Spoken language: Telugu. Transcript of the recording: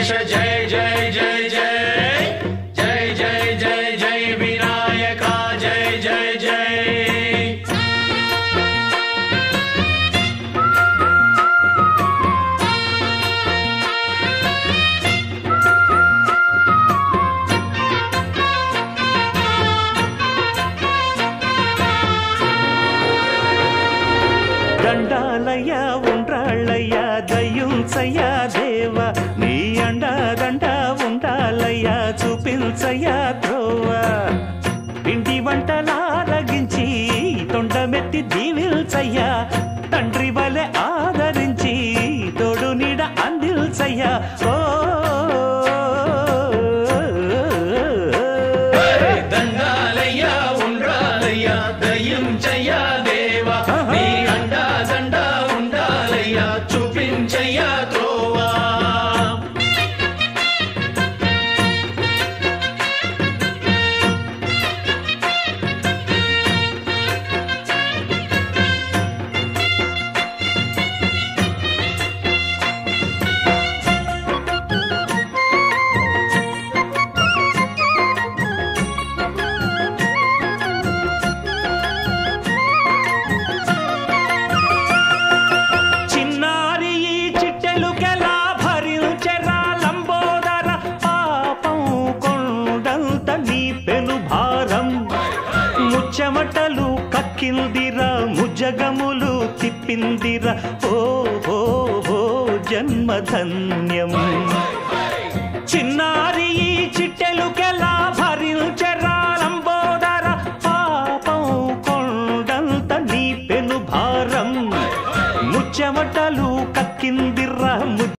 गणेश जय जय जय जय जय जय जय जय विनायका जय जय जय దండాలయ్యా ఉండ్రాళ్ళయ్యా దయ్యుంచయ్యా దేవా నీ అండా దండ ఉండాలయ్యా చూపించయ్యా త్రోవా పిండి వంటలారగించి తొండమెత్తి దీవిల్చయ్యా తండ్రి వలె ఆదరించి తోడు నీడ అందిల్చయ్యా ఓ దండాలయ్యా ఉండ్రాలయ్యా దయ్యుంచయ్యా దేవా నీ అండా దండ ఉండాలయ్యా చూపించయ్యా త్రోవా చెమటలు కక్కిందిరా ముజగములు తిప్పిందిరా ఓ ఓ ఓ జన్మధన్యం చిన్నారి ఈ చిట్టెలుకెలా భరించెరా లంబోదర పాపం కొండంత నీ పెను భారం ముచ్చెమటలు కక్కింది